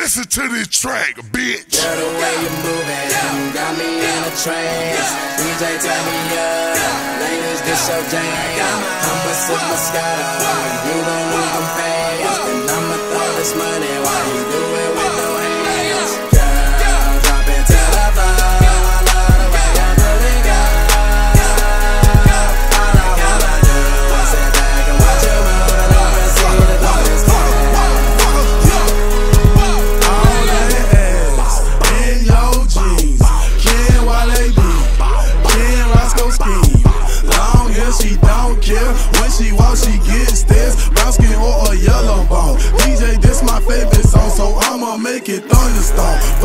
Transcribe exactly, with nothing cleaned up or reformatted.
listen to this track, bitch. Girl, the way you moving, you got me in a trance. D J, turn me up, ladies, this your jam. I'ma sip Moscato, you gon' lose them fans. And I'ma throw this money while you do it with no hands. Girl, drop it to the floor, I love the way you do it, girl. All I wanna do is sit back and watch you move and over and see the darkness come. She don't care when she walks, she gets stares. Brown skin or a yellow bone. D J, this my favorite song, so I'ma make it thunderstorm.